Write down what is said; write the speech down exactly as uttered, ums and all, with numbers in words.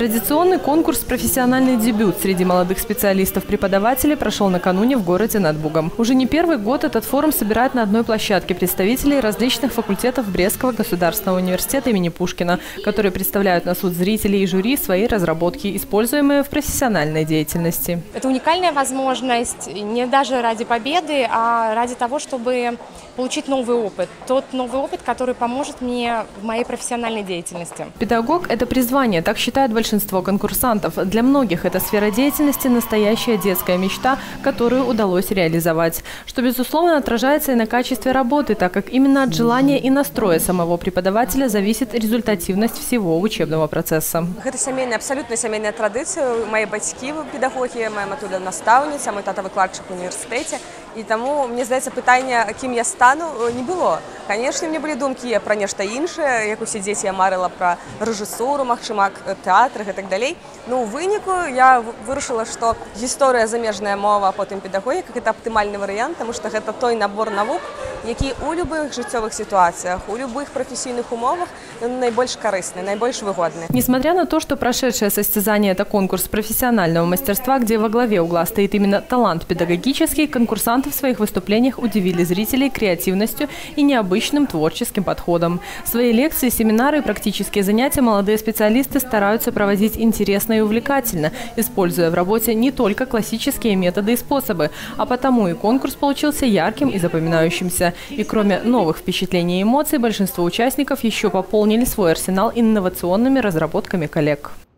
Традиционный конкурс «Профессиональный дебют» среди молодых специалистов-преподавателей прошел накануне в городе над Бугом. Уже не первый год этот форум собирает на одной площадке представителей различных факультетов Брестского государственного университета имени Пушкина, которые представляют на суд зрителей и жюри свои разработки, используемые в профессиональной деятельности. Это уникальная возможность не даже ради победы, а ради того, чтобы получить новый опыт. Тот новый опыт, который поможет мне в моей профессиональной деятельности. Педагог – это призвание, так считает большинство конкурсантов. Для многих эта сфера деятельности – настоящая детская мечта, которую удалось реализовать. Что, безусловно, отражается и на качестве работы, так как именно от желания и настроя самого преподавателя зависит результативность всего учебного процесса. Это семейная, абсолютно семейная традиция. Мои батьки педагоги, моя матуля наставница, мой тата викладчик в університеті. І тому, мені здається, питання, ким я стану, не було. Звісно, в мене були думки про нечто інше, як усі діти, я марила про режисуру, максима театр і так далі. Ну, у виніку я вирішила, що історія, заміжна мова, а потім педагогіка – це оптимальний варіант, тому що це той набор наук, які у будь-яких життєвих ситуаціях, у будь-яких професійних умовах найбільш корисні, найбільш вигодні. Несмотря на то, что прошедшее состязание – это конкурс профессионального мастерства, где во главе угла стоит именно талант педагогический, конкурсанты в своих выступлениях удивили зрителей креативностью и необычным творческим подходом. Свои лекции, семинары и практические занятия молодые специалисты стараются проводить интересно и увлекательно, используя в работе не только классические методы и способы, а потому и конкурс получился ярким и запоминающимся. И кроме новых впечатлений и эмоций, большинство участников еще пополнили свой арсенал инновационными разработками коллег.